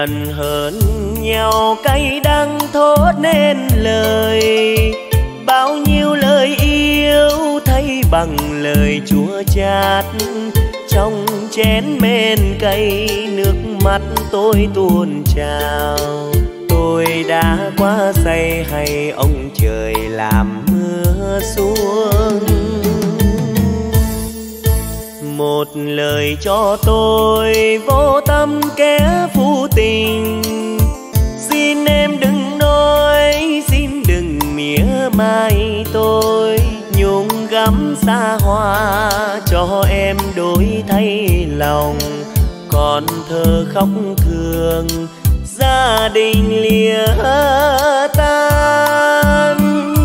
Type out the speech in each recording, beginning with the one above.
lần hơn nhau cay đắng thốt nên lời, bao nhiêu lời yêu thay bằng lời chua chát. Trong chén men cay nước mắt tôi tuôn trào, tôi đã quá say hay ông trời làm mưa xuống. Một lời cho tôi vô tâm kẻ phụ tình, xin em đừng nói, xin đừng mỉa mai tôi. Nhung gắm xa hoa cho em đổi thay lòng, còn thơ khóc thương gia đình lìa tan.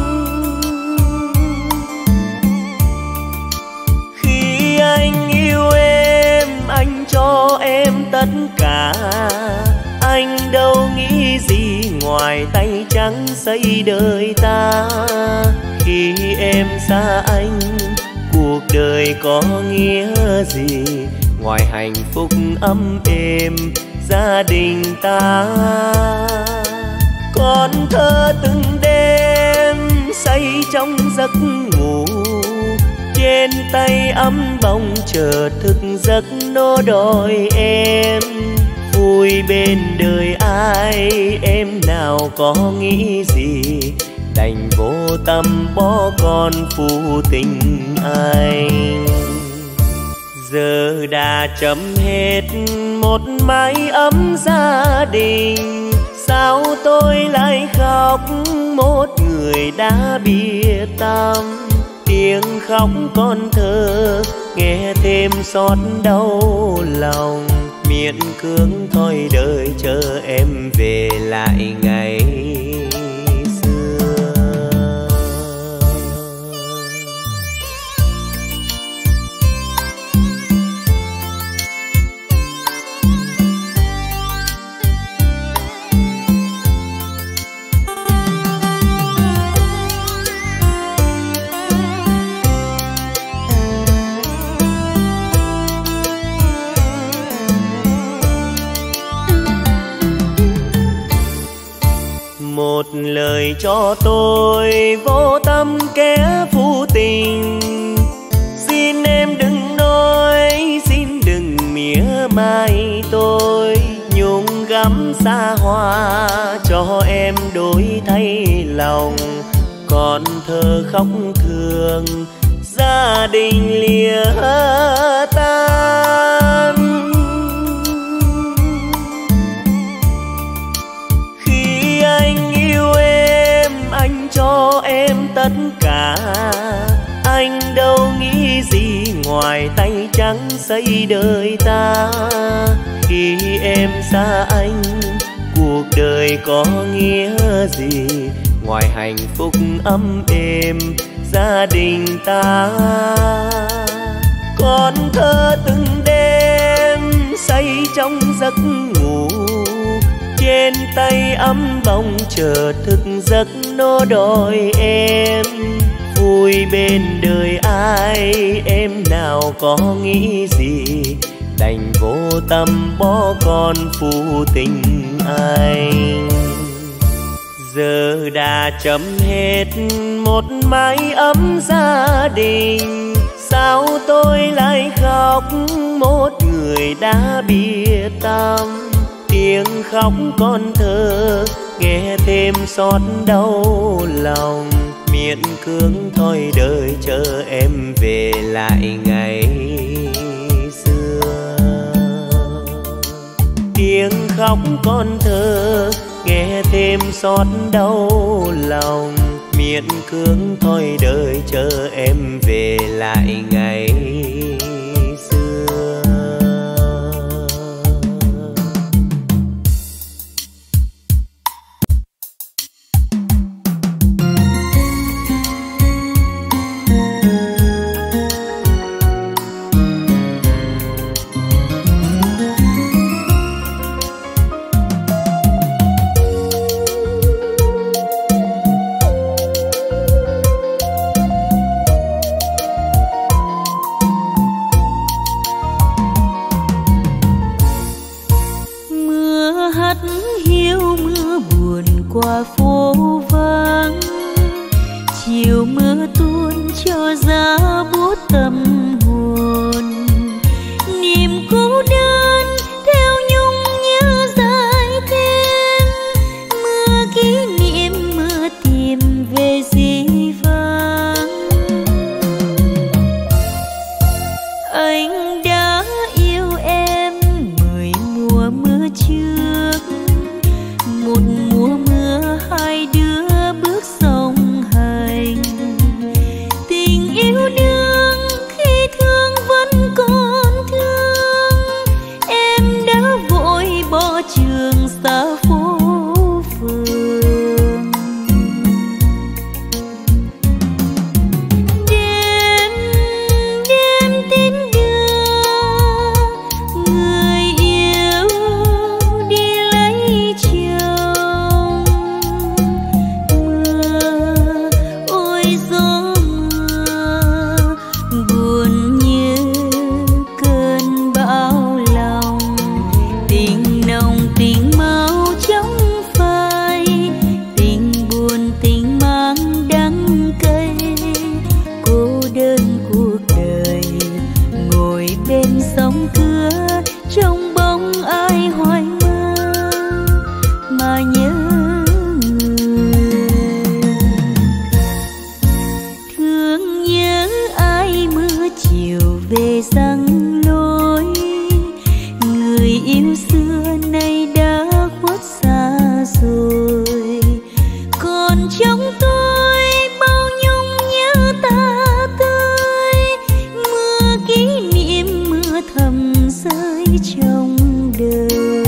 Khi anh yêu em, anh cho em tất cả, anh đâu nghĩ gì ngoài tay trắng xây đời ta. Khi em xa anh, cuộc đời có nghĩa gì ngoài hạnh phúc ấm êm gia đình ta. Con thơ từng đêm say trong giấc ngủ, trên tay ấm bông chờ thức giấc nó đòi em. Vui bên đời ai em nào có nghĩ gì, đành vô tâm bỏ con phụ tình anh. Giờ đã chấm hết một mái ấm gia đình, sao tôi lại khóc một người đã biệt tâm. Tiếng khóc con thơ nghe thêm xót đau lòng, miễn cưỡng thôi đời chờ em về lại ngày xưa. Một lời cho tôi vô tâm kẻ phụ tình, xin em đừng nói, xin đừng mỉa mai tôi. Nhung gắm xa hoa cho em đổi thay lòng, còn thơ khóc thương gia đình lìa tan. Khi anh yêu em, anh cho em tất cả, anh đâu nghĩ gì ngoài tay trắng xây đời ta. Khi em xa anh, cuộc đời có nghĩa gì ngoài hạnh phúc ấm êm gia đình ta. Con thơ từng đêm say trong giấc ngủ, trên tay ấm bông chờ thức giấc nó đòi em. Vui bên đời ai em nào có nghĩ gì, đành vô tâm bỏ con phụ tình anh. Giờ đã chấm hết một mái ấm gia đình, sao tôi lại khóc một người đã biệt tâm. Tiếng khóc con thơ nghe thêm xót đau lòng, miễn cưỡng thôi đời chờ em về lại ngày xưa. Tiếng khóc con thơ nghe thêm xót đau lòng, miễn cưỡng thôi đời chờ em về lại ngày xưa. qua phố vắng, chiều mưa tuôn cho giá buốt tâm hồn. Niềm cô đơn theo nhung nhớ dài thêm, mưa kỷ niệm mưa tìm về dĩ vãng. Anh đã yêu em 10 mùa mưa trước, một mùa mưa hai đứa bước song hành. Tình yêu đương khi thương vẫn còn thương, em đã vội bỏ trường xa phố phường. Đêm đêm tin đưa người yêu đi lấy chồng. Mưa ôi gió mưa buồn như cơn bão lòng. Tình nồng tình máu trong phai, tình buồn tình mang đắng cay. Cô đơn cuộc đời ngồi bên sóng cưa, trong bóng ai hoài mơ mà nhớ người. Thương nhớ ai mưa chiều về răng lối, người yêu xưa nay đã khuất xa rồi. Còn trong tôi bao nhung nhớ ta tươi, mưa kỷ niệm mưa thầm rơi trong đời.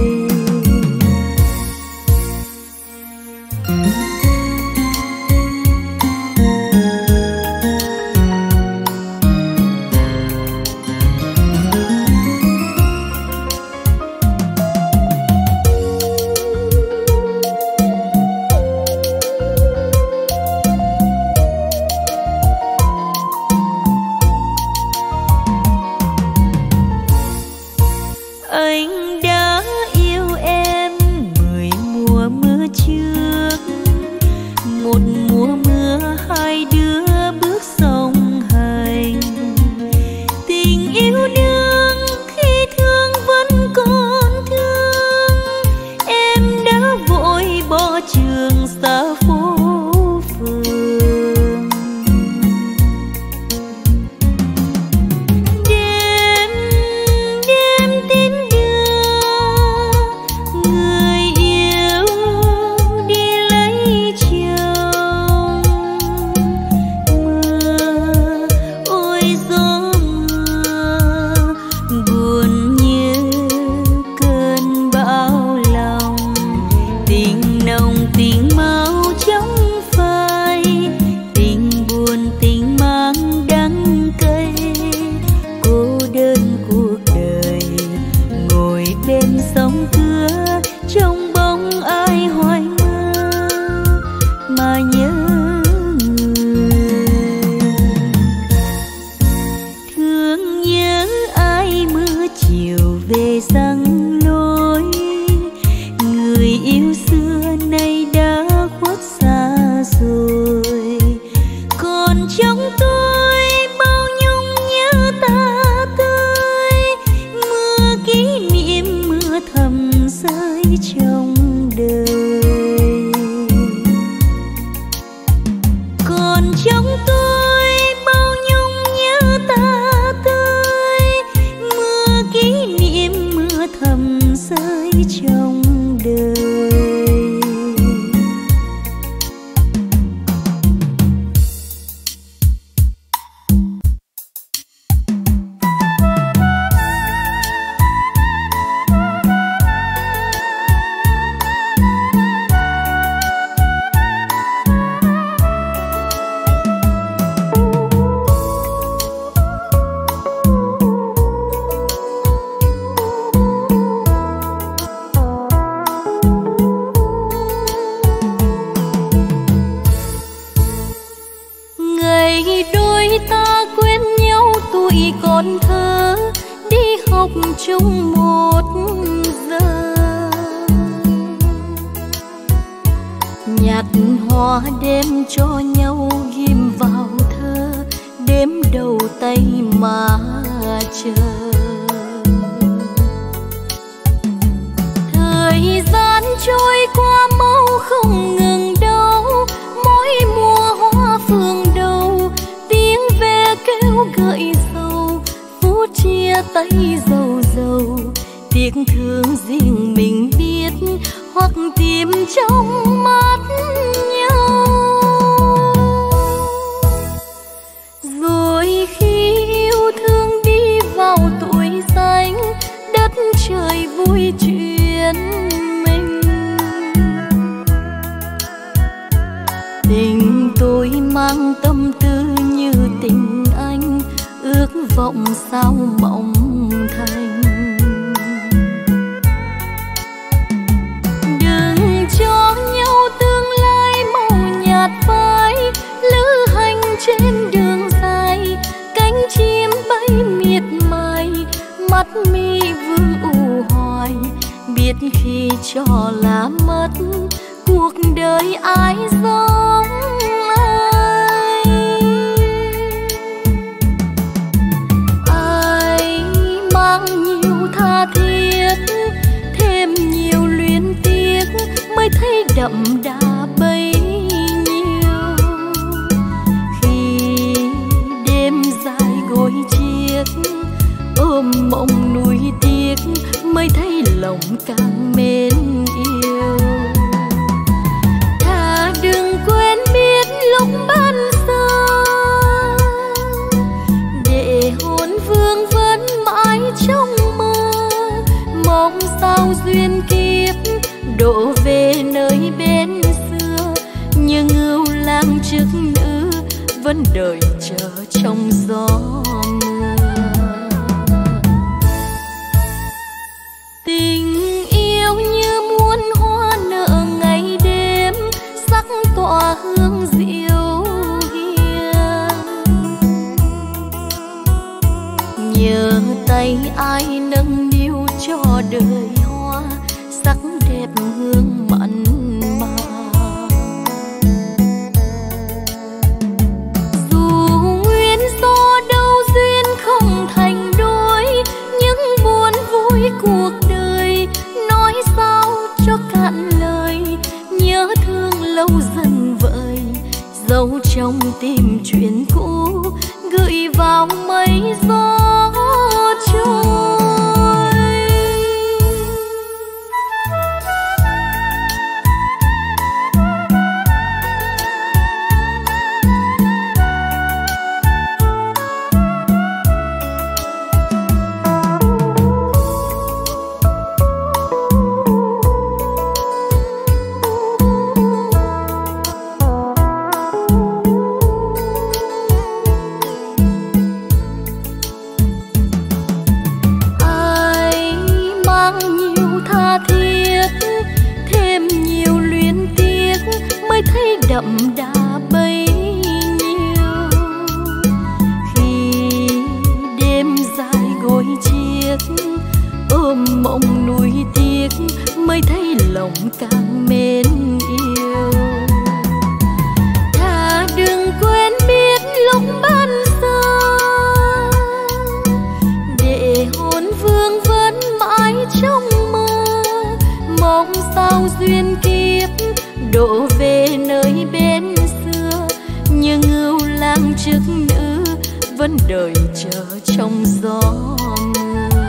Anh đã yêu em 10 mùa mưa trước, một mùa mưa hai đứa bước song hành. Tình yêu đương khi thương vẫn còn thương, em đã vội bỏ trường xa phố phường. Đêm đêm tin đưa người yêu đi lấy chồng. Mưa ôi gió mưa buồn như cơn bão lòng. Tình nồng tình máu trong phai, tình buồn tình mang đắng cay. Cô đơn cuộc đời ngồi bên sóng cưa, trong bóng ai hoài mơ mà nhớ người. Thương nhớ ai mưa chiều về răng lối, người yêu xưa nay đã khuất xa rồi. Còn trong tôi bao nhung nhớ ta tươi, mưa kỷ niệm mưa thầm rơi trong đời. Còn trong tôi bao nhung nhớ ta tươi, mưa kỷ niệm mưa thầm rơi trong đời. còn thơ đi học chung một giờ. nhạt hoa đem cho nhau ghim vào thơ, đếm đầu tay mà chờ. Thời gian trôi qua mau không ngừng đâu, mỗi mùa hoa phượng đầu tiếng ve kêu gợi sầu, phút chia tay dầu dầu tiếc thương riêng mình biết, hoặc tìm trong mắt nhau. Rồi khi yêu thương đi vào tuổi xanh, đất trời vui chuyện mình. Tình tôi mang tâm tư như tình anh, ước vọng sao mộng thành. Đừng cho nhau tương lai màu nhạt phai, lữ hành trên đường dài, cánh chim bay miệt mài, mắt mi vương u hoài, biết khi cho là mất cuộc đời ai giống ai. Ai mang nhiều tha thiết, thêm nhiều luyến tiếc, mới thấy đậm đà bấy nhiêu. Khi đêm dài gối chiếc, ôm mộng nuối tiếc, mới thấy lòng càng mến yêu. Thà đừng quên biết lúc ban sơ, để hồn vương vẫn mãi trong mơ. Mong sao duyên kiếp đổ về nơi bên xưa, nhưng ưu lang chức nữ vẫn đợi chờ trong gió mưa. Tình yêu như muôn hoa nở ngày đêm, sắc tỏa hương diệu hiền. Nhờ tay ai nâng niu cho đời hoa, sắc đẹp hương mặn mà. Dù nguyên do đâu duyên không thành đôi, những buồn vui cuộc đời nói sao cho cạn lời. Nhớ thương lâu dần vợi, dấu trong tim chuyện cũ, gửi vào mây gió trôi. Đậm đà bấy nhiêu. Khi đêm dài gối chiếc, ôm mộng nuối tiếc, mới thấy lòng càng mến yêu. Thà đừng quên biết lúc ban sơ, để hồn vương vẫn mãi trong mơ. Mong sao duyên kiếp đổ về nơi bên xưa, nhưng ưu lang chức nữ vẫn đợi chờ trong gió mưa.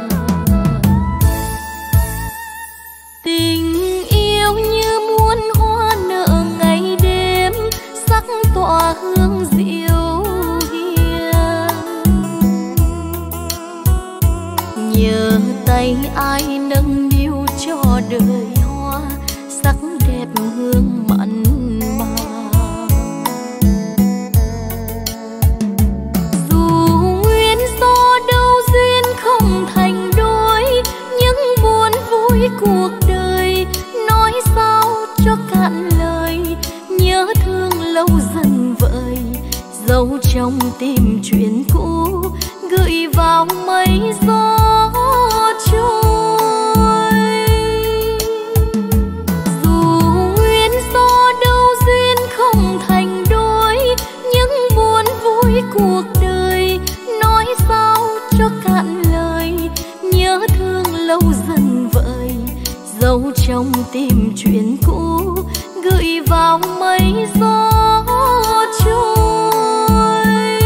Tình yêu như muôn hoa nở ngày đêm, sắc tỏa hương diệu hiền. Nhờ tay ai nâng niu cho đời hoa, sắc đẹp hương mặn mà. Dù nguyên do đâu duyên không thành đôi, những buồn vui cuộc đời nói sao cho cạn lời. Nhớ thương lâu dần vợi, dấu trong tim chuyện cũ, gửi vào mây gió trôi. Dù nguyên do gió trôi.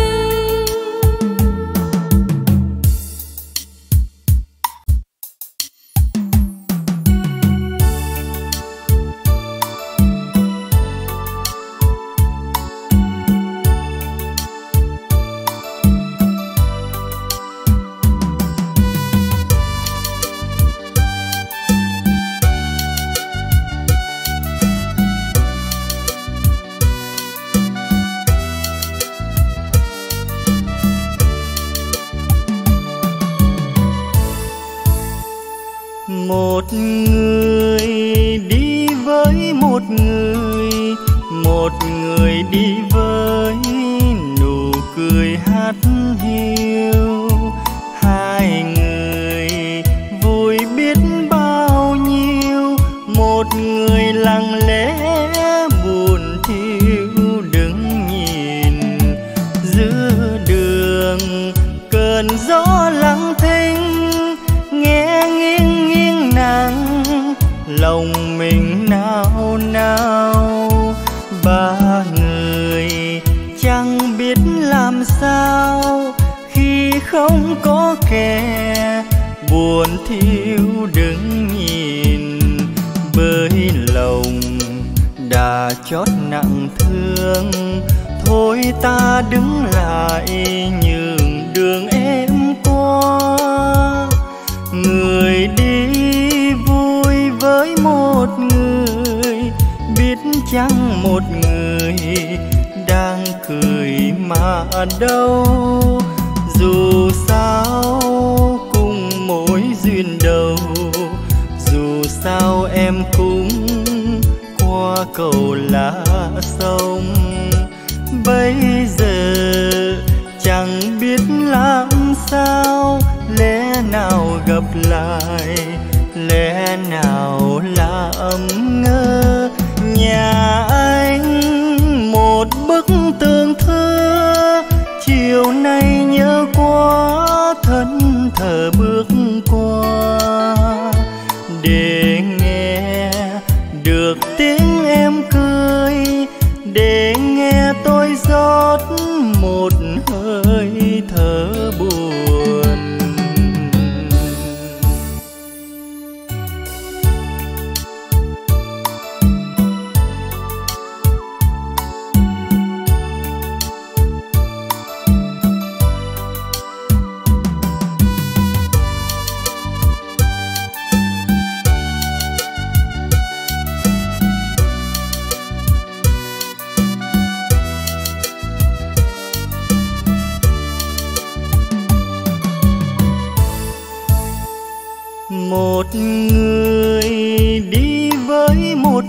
Một người đi với một người đi với nụ cười hát hiu. Hai người vui biết bao nhiêu, một người lặng lẽ buồn thiêu đứng nhìn. Giữa đường cơn gió lặng thinh, nghe nghiêng nghiêng nắng, lòng mình nao nao. Ba người chẳng biết làm sao khi không có kẻ, buồn thiêu đứng nhìn. Bởi lòng đã chót nặng thương, thôi ta đứng lại nhường đường em qua. Người đi vui với một người, biết chăng một người đang cười mà đâu. Dù sao cùng mối duyên đầu, dù sao em cũng qua cầu lá sông. Bây giờ chẳng biết làm sao, lẽ nào gặp lại, lẽ nào làm ngơ. Nhà anh một bức tường thơ, chiều nay nhớ quá thân thờ bước qua. Để nghe được tiếng em cười, để nghe tôi rót một hơi thở buồn. Một người đi với một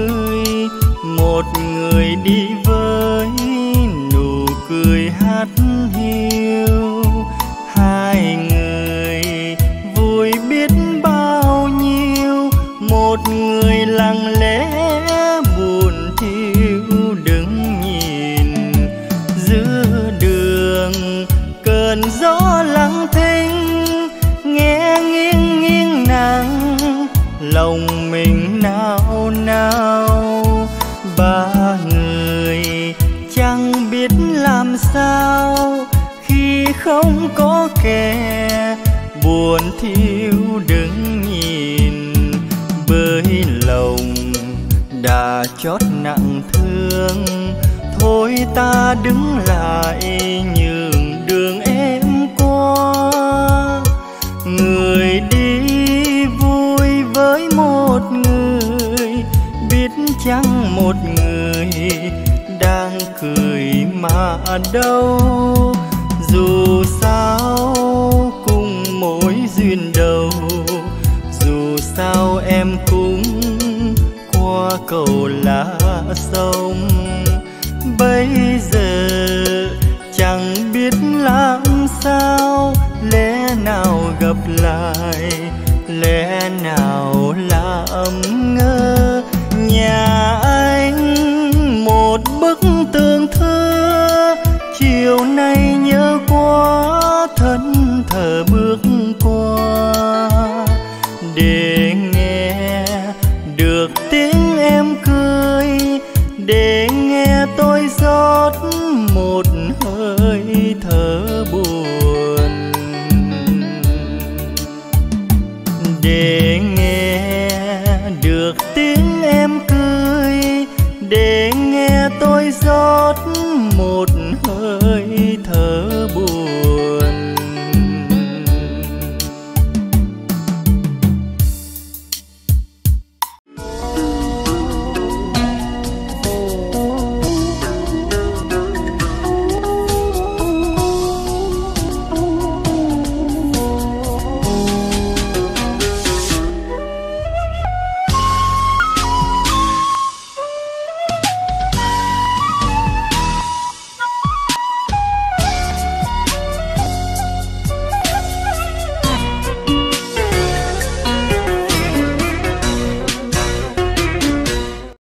người đi với nụ cười hát hiu. Hai người vui biết bao nhiêu, một người lặng lẽ buồn thiêu đứng nhìn. Giữa đường cơn gió lặng thinh, nghe nghiêng nghiêng nắng, lòng mình nao nao. Ba người chẳng biết làm sao khi không có kẻ, buồn thiêu đứng nhìn. Bởi lòng đã chót nặng thương, thôi ta đứng lại nhường đường em qua. Người đi vui với một người, biết chăng một người đang cười mà đâu. Dù sao cùng mối duyên đầu, dù sao em cũng qua cầu lá sông. Bây giờ chẳng biết làm sao, lẽ nào gặp lại, lẽ nào làm ngơ. Nhà anh một bức tường thơ, chiều nay nhớ quá thân thờ bước qua. Để nghe được tiếng em cười, để nghe tôi gió